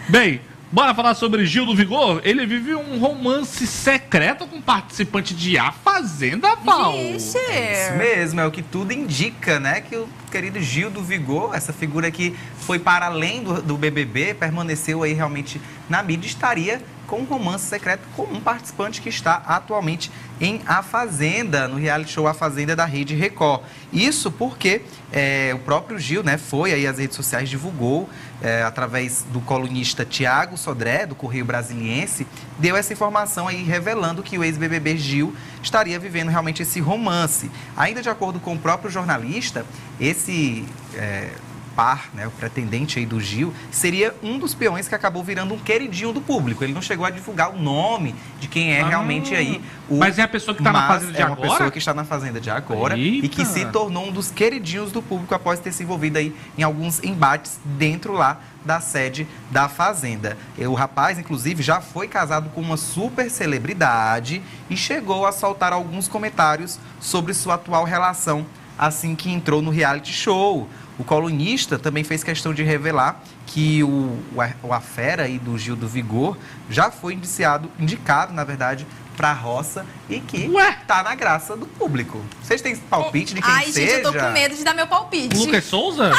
Bem, bora falar sobre Gil do Vigor? Ele vive um romance secreto com participante de A Fazenda, Val. Ixi. Isso mesmo, é o que tudo indica, né? Que o querido Gil do Vigor, essa figura que foi para além do BBB, permaneceu aí realmente na mídia, estaria com um romance secreto com um participante que está atualmente em A Fazenda, no reality show A Fazenda da Rede Record. Isso porque o próprio Gil, né, foi aí às redes sociais, divulgou, através do colunista Tiago Sodré, do Correio Brasiliense, deu essa informação aí revelando que o ex-BBB Gil estaria vivendo realmente esse romance. Ainda de acordo com o próprio jornalista, esse par, né, o pretendente aí do Gil, seria um dos peões que acabou virando um queridinho do público. Ele não chegou a divulgar o nome de quem é realmente aí o... Mas é a pessoa que está na Fazenda de agora? É uma pessoa que está na Fazenda de agora. Eita. E que se tornou um dos queridinhos do público após ter se envolvido aí em alguns embates dentro lá da sede da Fazenda. O rapaz, inclusive, já foi casado com uma super celebridade e chegou a soltar alguns comentários sobre sua atual relação assim que entrou no reality show. O colunista também fez questão de revelar que a fera aí do Gil do Vigor já foi indicado, na verdade, para a roça e que tá na graça do público. Vocês têm palpite de quem seja? Ai, gente, eu tô com medo de dar meu palpite. Lucas Souza?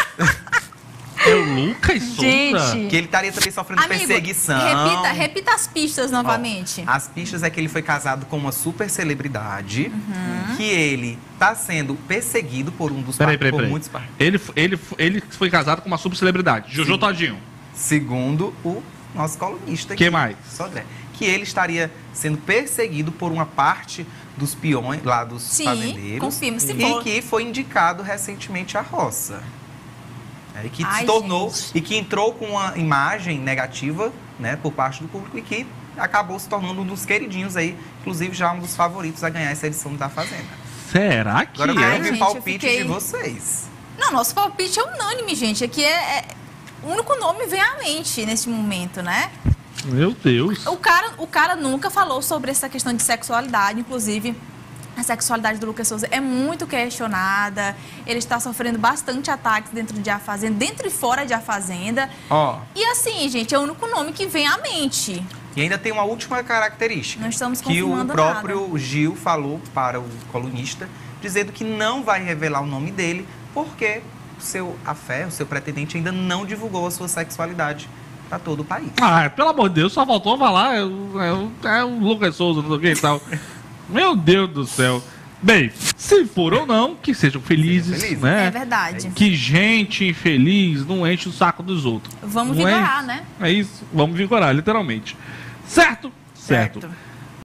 É o Lucas Souza? Gente. Que ele estaria também sofrendo perseguição. Repita as pistas novamente. Ó, as pistas é que ele foi casado com uma super celebridade, que ele está sendo perseguido por um dos por muitos ele foi casado com uma super celebridade, Jojo Todinho. Segundo o nosso colunista aqui, que mais? Sodré, que ele estaria sendo perseguido por uma parte dos peões lá dos fazendeiros. Confirmo, se e for. que foi indicado recentemente à roça. E que se tornou, e que entrou com uma imagem negativa, né, por parte do público e que acabou se tornando um dos queridinhos aí, inclusive já um dos favoritos a ganhar essa edição da Fazenda. Será que Agora eu quero ver gente, palpite de vocês. Não, nosso palpite é unânime, gente. Aqui o único nome vem à mente nesse momento, né? Meu Deus. O cara nunca falou sobre essa questão de sexualidade, inclusive. A sexualidade do Lucas Souza é muito questionada. Ele está sofrendo bastante ataques dentro de A Fazenda, dentro e fora de A Fazenda. E assim, gente, é o único nome que vem à mente. E ainda tem uma última característica. Não estamos que o confirmando próprio nada. Gil falou para o colunista, dizendo que não vai revelar o nome dele, porque o seu pretendente ainda não divulgou a sua sexualidade para todo o país. Ah, pelo amor de Deus, só faltou falar. É o Lucas Souza, não sei o que e tal. Meu Deus do céu. Bem, se for ou não, que sejam felizes, né? É verdade. Que gente infeliz não enche o saco dos outros. Vamos vigorar, né? É isso, vamos vigorar, literalmente. Certo? Certo.